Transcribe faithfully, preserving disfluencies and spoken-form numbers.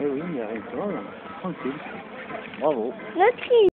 Eh oui, il y a rien de grave, tranquille. Bravo. Notre